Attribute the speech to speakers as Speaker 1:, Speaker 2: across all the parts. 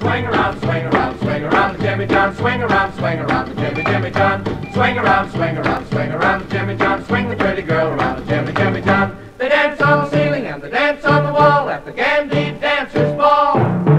Speaker 1: Swing around, swing around, swing around the Jimmy John. Swing around, swing around the Jimmy, Jimmy John. Swing around, swing around, swing around the Jimmy John. Swing the pretty girl around the Jimmy, Jimmy John. They dance on the ceiling and they dance on the wall at the Gandy Dancers Ball.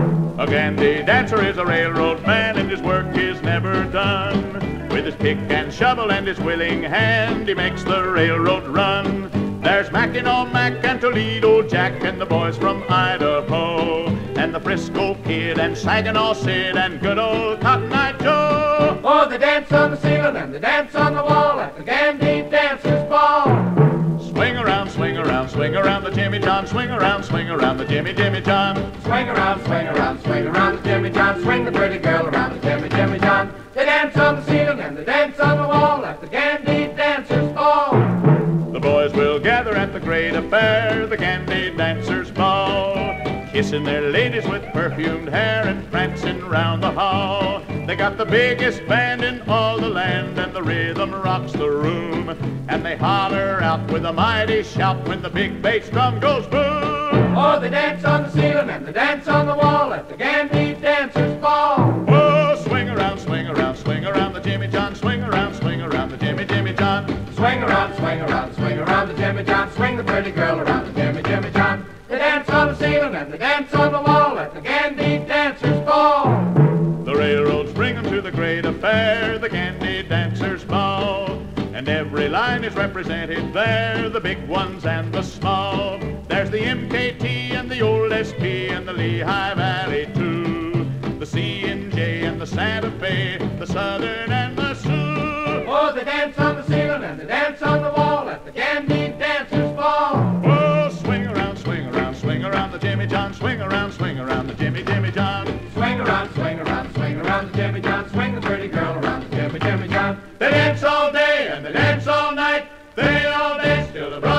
Speaker 2: A Gandy dancer is a railroad man, and his work is never done. With his pick and shovel and his willing hand, he makes the railroad run. There's Mackinaw Mac and Toledo Jack and the boys from Idaho, and the Frisco Kid and Saginaw Sid and good old Cotton Eye Joe.
Speaker 1: Oh, they dance on the ceiling and they dance on the wall at the Gandy Dancers Ball.
Speaker 2: Swing around, swing around, swing around the Jimmy John. Swing around the Jimmy, Jimmy John.
Speaker 1: Swing around, swing around, swing around the Jimmy John. Swing the pretty girl around the Jimmy, Jimmy John. They dance on the ceiling and they dance on the wall at the Gandy Dancers Ball.
Speaker 2: The boys will gather at the great affair, the Gandy Dancers Ball, kissing their ladies with perfumed hair and prancing round the hall. They got the biggest band in all the land, and the rhythm rocks the room, and they holler out with a mighty shout when the big bass drum goes boom.
Speaker 1: Oh, they dance on the ceiling and they dance on the wall at the Gandy Dancers Ball.
Speaker 2: Oh, swing around, swing around, swing around the Jimmy John. Swing around the Jimmy, Jimmy John.
Speaker 1: Swing around, swing around, swing around the Jimmy John. Swing the pretty girl around the Jimmy, Jimmy John. They dance on the ceiling and they dance on the wall at the Gandy Dancers Ball.
Speaker 2: The railroads bring them to the great affair, the Gandy Dancers Ball, and every line is represented there, the big ones and the small. There's the MKT and the old SP and the Lehigh Valley too, the C&J and the Santa Fe, the Southern and the Sioux.
Speaker 1: Oh, they dance on the ceiling and they dance on the wall at the Gandy Dancers Ball.
Speaker 2: Oh, swing around, swing around, swing around the Jimmy John. Swing around the Jimmy, Jimmy John.
Speaker 1: Swing around, swing around, swing around the Jimmy John. Swing the pretty girl around the Jimmy, Jimmy John.
Speaker 2: They dance all day and they dance all night. They all dance till the